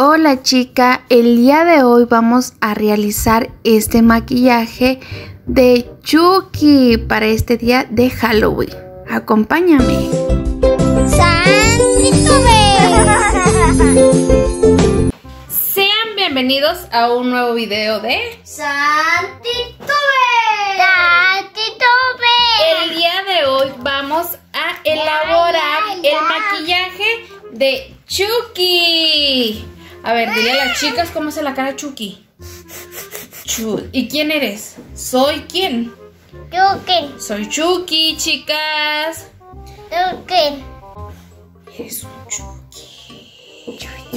Hola chica, el día de hoy vamos a realizar este maquillaje de Chucky para este día de Halloween. Acompáñame. Sean bienvenidos a un nuevo video de Santitube. El día de hoy vamos a elaborar el maquillaje de Chucky. A ver, dile a las chicas cómo hace la cara Chucky. ¿Y quién eres? ¿Soy quién? Chucky. Soy Chucky, chicas. Chucky. Es un Chucky.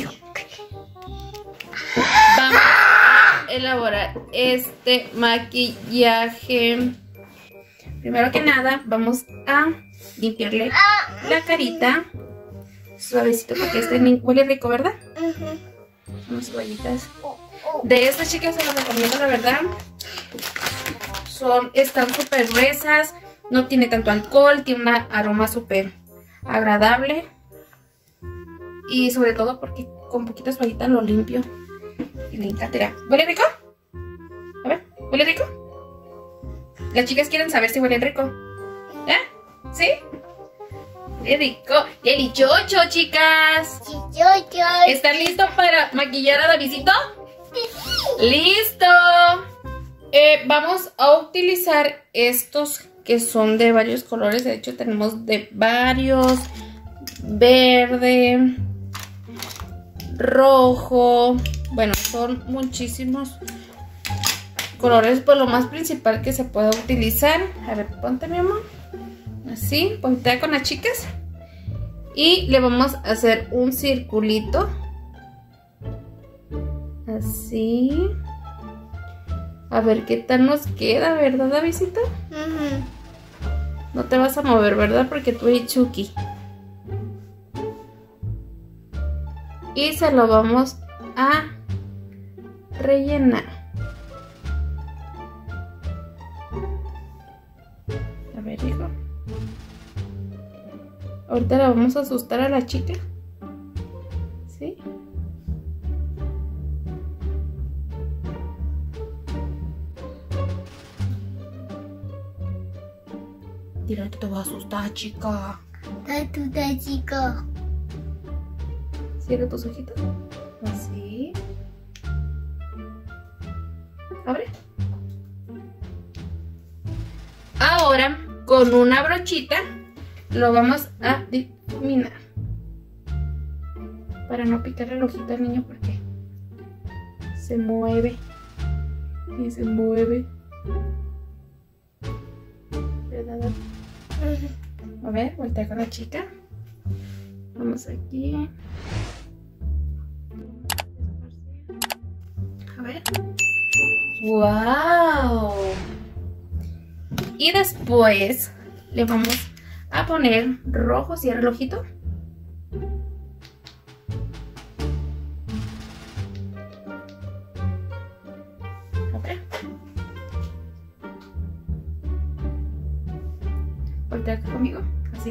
Vamos a elaborar este maquillaje. Primero que nada, vamos a limpiarle la carita suavecito porque este huele rico, ¿verdad? Unas toallitas. De estas, chicas, se las recomiendo, la verdad. Están súper gruesas, no tiene tanto alcohol, tiene un aroma súper agradable. Y sobre todo porque con poquitas toallitas lo limpio. Y le encanta. ¿Huele rico? A ver, ¿huele rico? Las chicas quieren saber si huele rico. ¿Eh? ¿Sí? ¡Qué rico! ¡Delichocho, chicas! ¿Están listos para maquillar a Davidcito? ¡Listo! Vamos a utilizar estos que son de varios colores. De hecho, tenemos de varios. Verde, rojo. Bueno, son muchísimos colores. Pues lo más principal que se puede utilizar. A ver, ponte, mi amor. Así, ponte con las chicas. Y le vamos a hacer un circulito. Así. A ver qué tal nos queda, ¿verdad, Davidcito? No te vas a mover, ¿verdad? Porque tú eres Chucky. Y se lo vamos a rellenar. A ver, hijo. Ahorita la vamos a asustar a la chica. ¿Sí? Tira, te va a asustar, chica. Chica. Cierra tus ojitos. Así. Abre. Ahora, con una brochita, lo vamos a difuminar. Para no picarle el ojito al niño porque se mueve. Y se mueve. ¿Verdad? A ver, voltea con la chica. Vamos aquí. A ver. ¡Wow! Y después le vamos a poner rojo. Cierra el ojito. A ver. Voltea acá conmigo. Así.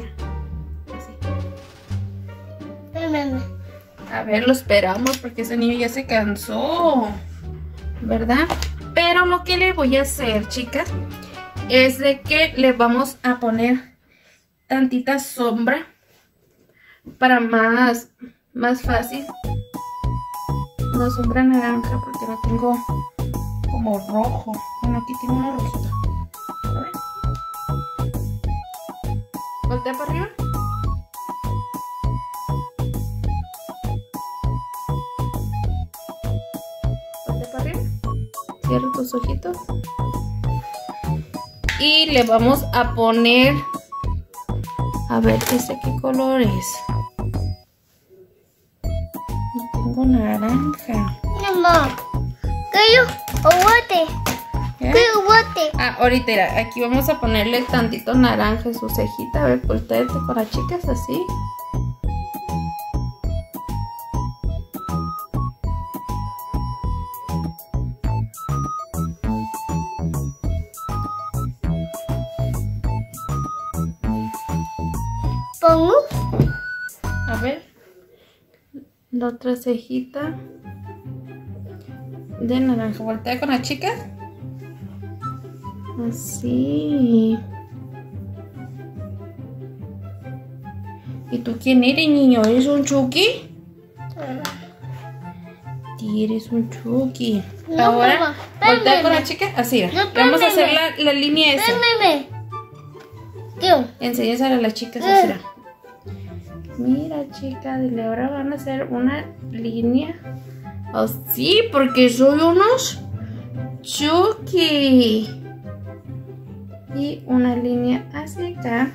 A ver, lo esperamos porque ese niño ya se cansó, ¿verdad? Pero lo que le voy a hacer, chicas, es de que le vamos a poner tantita sombra para más fácil. Una sombra naranja porque no tengo como rojo. Bueno, aquí tengo una rojita. A ver. Voltea para arriba. Cierra tus ojitos. Y le vamos a poner. A ver, ¿este qué color es? No tengo naranja. Mamá, ahorita mira, aquí vamos a ponerle tantito naranja en su cejita. A ver, volteate con las chicas así. La otra cejita de naranja. Voltea con la chica. Así. ¿Y tú quién eres, niño? ¿Eres un Chucky? Sí, eres un Chucky. No, Ahora, mamá, voltea con la chica. Así, No, vamos a hacer la línea esa. Espérame. ¿Qué? Enséñasela a las chicas así. Mira, chica, dile, ahora van a hacer una línea así, porque soy unos Chucky. Y una línea hacia acá.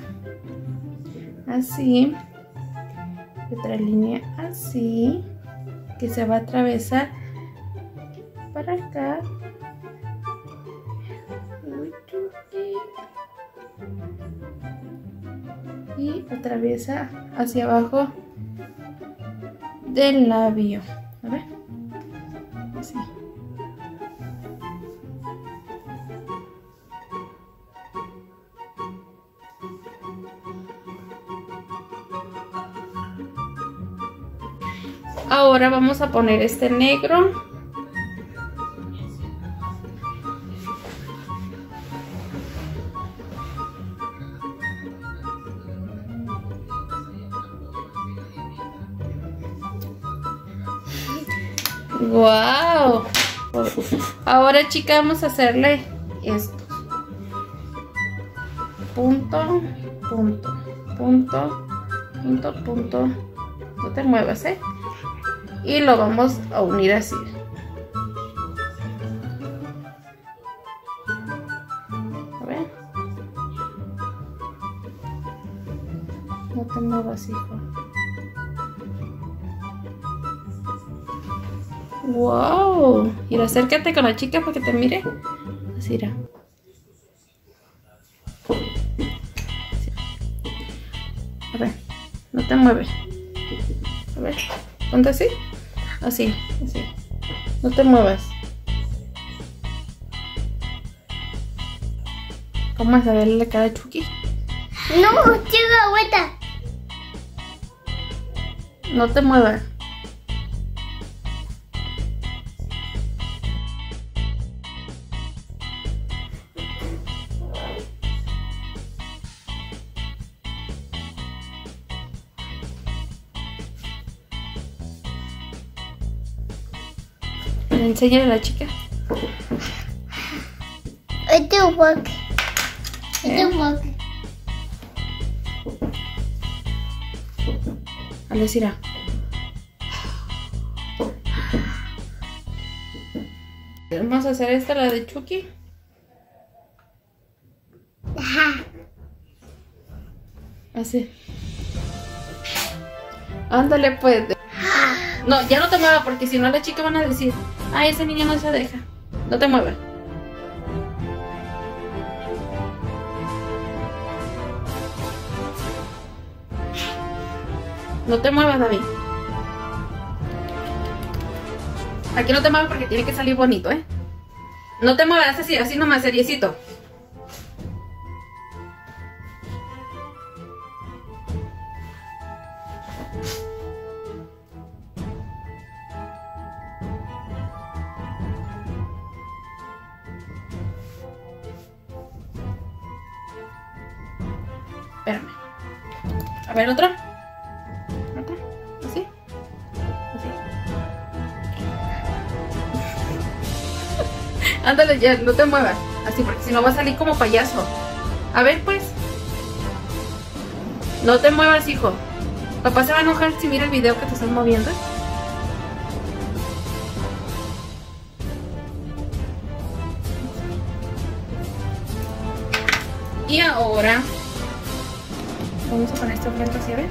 Así. Otra línea así. Que se va a atravesar para acá. Y atraviesa hacia abajo del labio. A ver. Así. Ahora vamos a poner este negro. ¡Wow! Ahora, chica, vamos a hacerle esto. Punto, punto, punto, punto, punto. No te muevas, ¿eh? Y lo vamos a unir así. A ver. No te muevas, hijo. ¡Wow! Mira, acércate con la chica para que te mire. Así era. A ver, no te mueves. A ver, ponte así. Así, así. No te muevas. ¿Cómo vas a verle la cara de Chucky? No, chica, vuelta. No te muevas. Enséñale a la chica. Este walk. Este walk. A ver, Cira. Vamos a hacer esta, la de Chucky. Ajá. Así. Ándale, pues. No, ya no te muevas porque si no las chicas van a decir, ay, ese niño no se deja. No te muevas. No te muevas, David. Aquí no te muevas porque tiene que salir bonito, ¿eh? No te muevas así, así nomás, seriecito. Espérame. A ver, otra. Otra. Así. Así. Ándale ya, no te muevas. Así, porque si no va a salir como payaso. A ver, pues. No te muevas, hijo. Papá se va a enojar si mira el video que te estás moviendo. Y ahora vamos a poner esta frente así, a ver.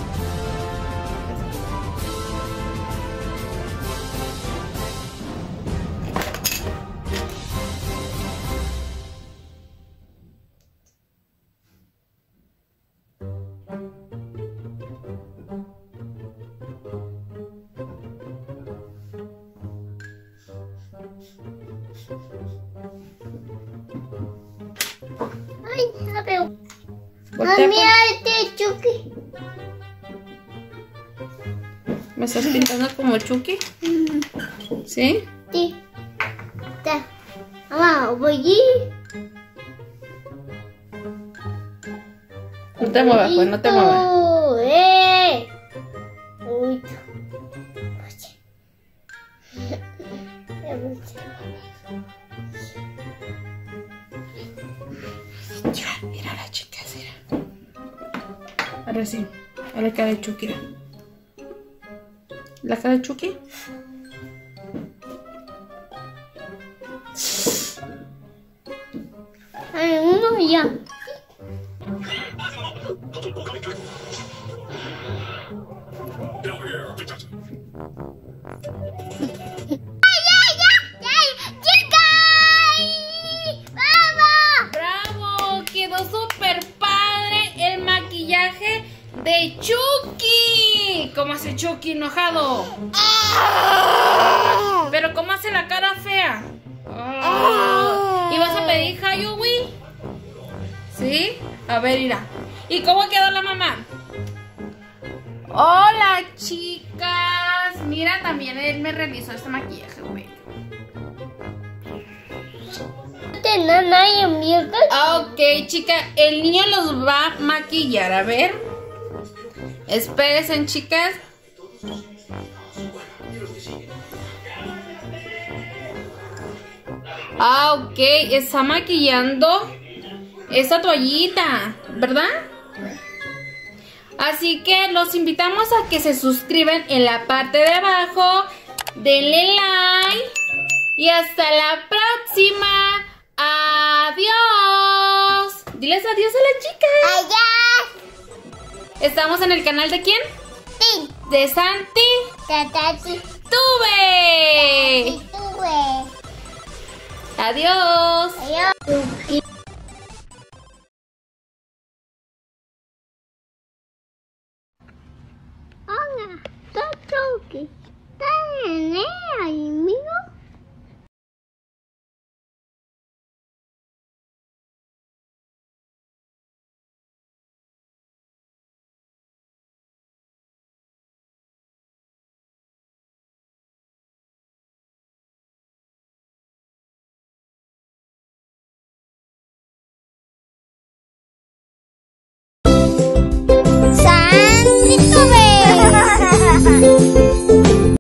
Ay, a ver. Voltea, Mira este Chucky. ¿Me estás pintando como Chucky? ¿Sí? Sí. Ta. Mamá, voy. No te muevas, pues, no te muevas. Uy. Mira la chica, mira. Ahora sí, a la cara de Chucky. Mira. ¿La cara de Chucky? Ay, uno ya. ¡Bravo! Quedó súper padre el maquillaje de Chucky. ¿Cómo hace Chucky enojado? Pero ¿cómo hace la cara fea? ¿Y vas a pedir Halloween? ¿Sí? A ver, mira. ¿Y cómo quedó la mamá? Hola, chicas. Mira, también él me realizó este maquillaje, güey. Ok, chica, el niño los va a maquillar. A ver. Esperen, chicas. Ok, está maquillando esta toallita, ¿verdad? Así que los invitamos a que se suscriban en la parte de abajo. Denle like. Y hasta la próxima. Adiós. Diles adiós a las chicas. Adiós. ¿Estamos en el canal de quién? Sí. De Santi Tatati. Tuve. Adiós. Adiós. Hola, Tatsuki. ¿Estás en el amigo?